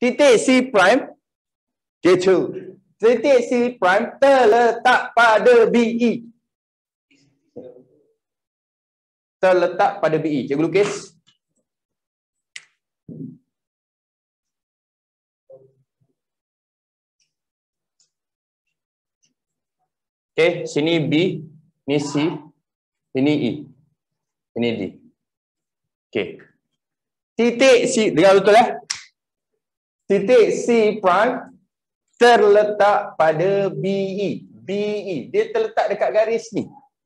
Titik C prime. Gitu. Titik C prime terletak pada BE. Terletak pada BE. Cikgu lukis. Okey, sini B, ni C, ini E, ini D. Okey. Titik C, dengar betul Titik C prime terletak pada BE. BE, dia terletak dekat garis ni.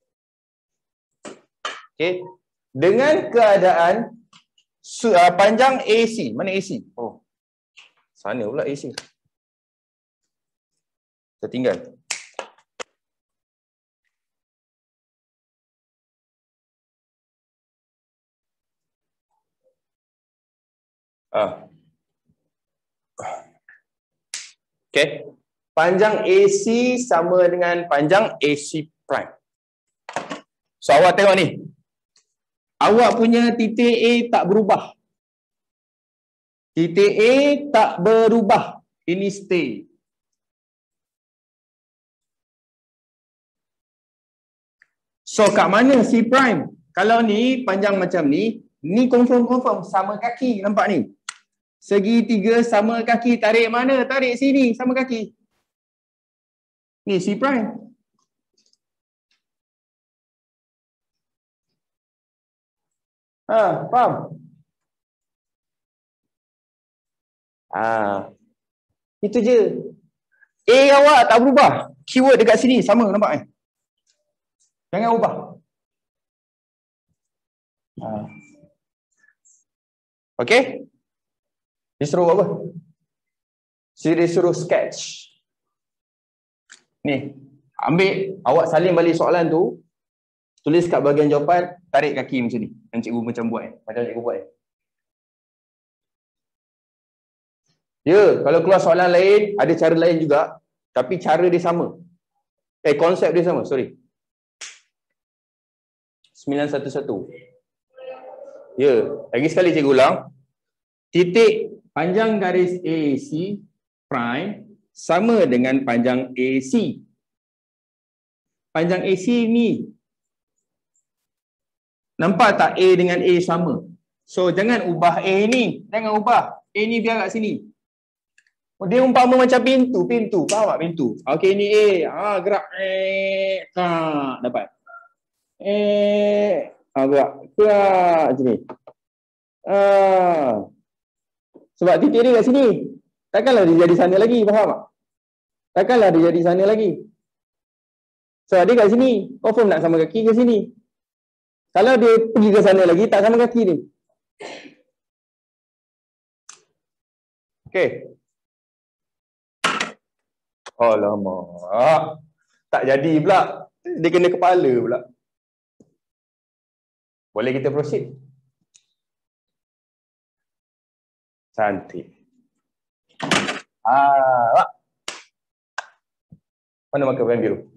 Okey. Dengan keadaan panjang AC. Mana AC? Oh. Sana pula AC. Tertinggal. Okey. Panjang AC sama dengan panjang AC prime. So awak tengok ni. Awak punya titik A tak berubah. Titik A tak berubah. Ini stay. So kat mana C prime? Kalau ni panjang macam ni confirm sama kaki, nampak ni. Segitiga sama kaki, tarik mana? Tarik sini sama kaki. Ni C prime. Faham? Itu je. A awak tak berubah. Keyword dekat sini sama, nampak Jangan ubah. Okey? Disuruh apa? Disuruh sketch. Ni, ambil, awak salin balik soalan tu, tulis kat bahagian jawapan, tarik kaki macam ni. Yang cikgu macam buat macam cikgu buat Ya, kalau keluar soalan lain, ada cara lain juga, tapi cara dia sama. Konsep dia sama, sorry. 911. Ya, lagi sekali cikgu ulang. Titik panjang garis AC prime sama dengan panjang AC. Panjang AC ni. Nampak tak A dengan A sama? So jangan ubah A ni. Jangan ubah. A ni biar kat sini. Dia umpama macam pintu. Faham tak pintu? Okey ni A. Gerak. Dapat. Gerak. Macam ni. Sebab titik dia kat sini. Takkanlah dia jadi sana lagi, faham tak? Takkanlah dia jadi sana lagi. So dia kat sini, confirm nak sama kaki ke sini. Kalau dia pergi ke sana lagi, tak sama kaki ni. Okey. Alamak. Tak jadi pula. Dia kena kepala pula. Boleh kita proceed? Cantik. Mana marker pen biru?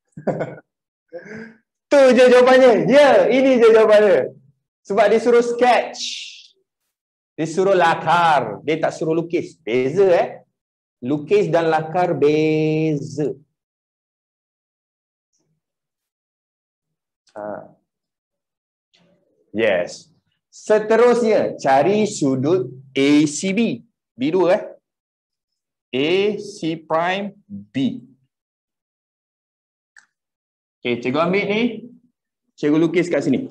Tu je jawapannya. Ya, ini je jawapannya. Sebab dia suruh sketch. Dia suruh lakar. Dia tak suruh lukis. Beza Lukis dan lakar beza. Yes. Seterusnya, cari sudut ACB. Biru AC prime B. Okey, cikgu ambil ni. Cikgu lukis kat sini.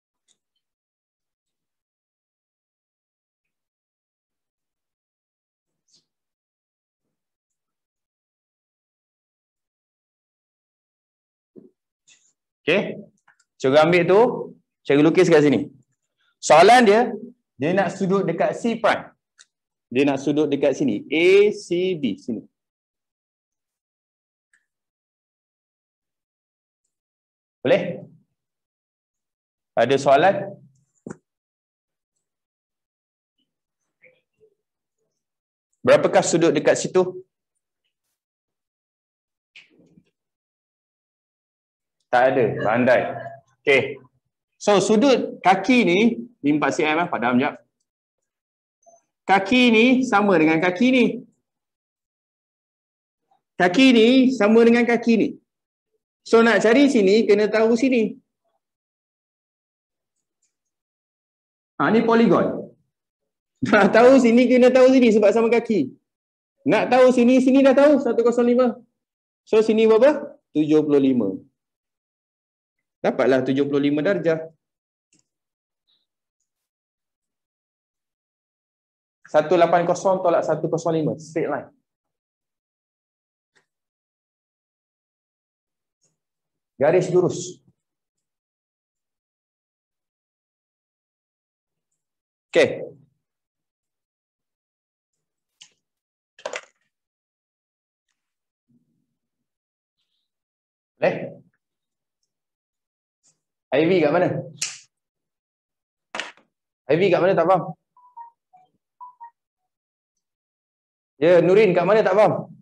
Okey. Cikgu ambil tu, cikgu lukis kat sini. Soalan dia nak sudut dekat C prime. Dia nak sudut dekat sini. ACB sini. Boleh? Ada soalan? Berapakah sudut dekat situ? Tak ada, pandai. Okey. So sudut kaki ni 4 cm, padam jap. Kaki ni sama dengan kaki ni. Kaki ni sama dengan kaki ni. So nak cari sini kena tahu sini. Ni poligon. Nak tahu sini kena tahu sini sebab sama kaki. Nak tahu sini, sini dah tahu 105. So sini berapa? 75. Dapatlah 75 darjah. 180 tolak 105. Straight line. Garis lurus. Okey. Boleh? Ivy kat mana? Ivy kat mana tak faham? Ya, Nurin kat mana tak faham?